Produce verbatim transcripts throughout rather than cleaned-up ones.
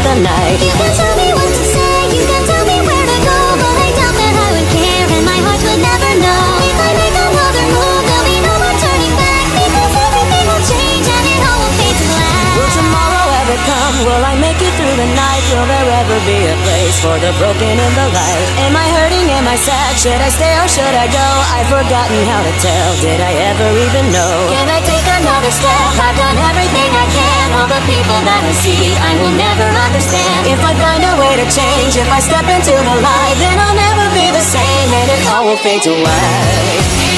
the night. You can tell me what to say, you can tell me where to go, but I doubt that I would care and my heart would never know. If I make another move, there'll be no more turning back, because everything will change and it all will fade to black. Will tomorrow ever come? Will I make it through the night? Will there ever be a place for the broken in the light? Am I hurting? Am I sad? Should I stay or should I go? I've forgotten how to tell. Did I ever even know? Can I take another step? I've done everything I can. All the people that I see, I will never understand. If I find a way to change, if I step into the light, then I'll never be the same, and it all will fade to white.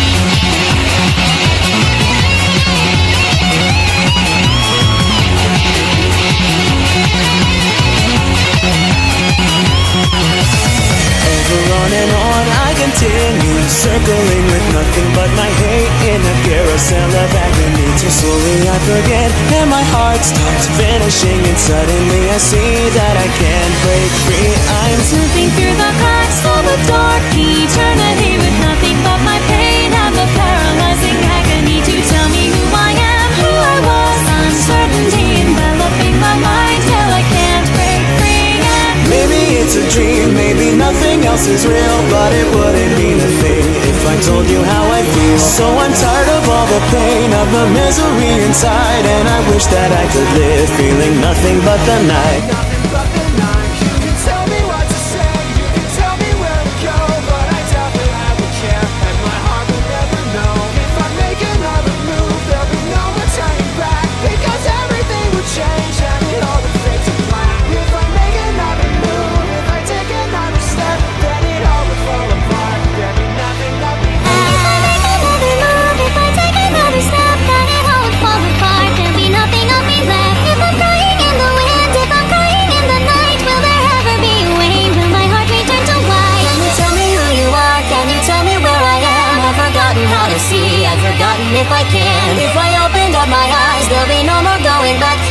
On and on I continue, circling with nothing but my hate in a carousel of agony. Till slowly I forget and my heart starts vanishing, and suddenly I see that I can't break free. I'm slipping through the cracks of a dark eternity, with nothing but my pain and the paralyzing agony to tell me who I am, who I was. Uncertainty enveloping my mind till I can't break free again. Maybe it's a dream, maybe nothing else is real, but it wouldn't mean a thing if I told you how I feel. So I'm tired of all the pain, of the misery inside, and I wish that I could live feeling nothing but the night. Nothing but the night. You can tell me what to say, you can tell me where to go, but I doubt that I would care, and my heart will never know. If I make another move, there'll be no more turning back, because everything will change and it all will fade to black. If I make another move, if I take another step, then it all will fall apart. There'll be nothing but me. If I make another move, if I take another step, then it all would fall apart. There'll be nothing of me left. If I'm crying in the wind, if I'm crying in the night, will there ever be a way? Will my heart return to white? Can you tell me who you are? Can you tell me where I am? I've forgotten how to see, I've forgotten if I can. If I opened up my eyes, there'll be no more going back.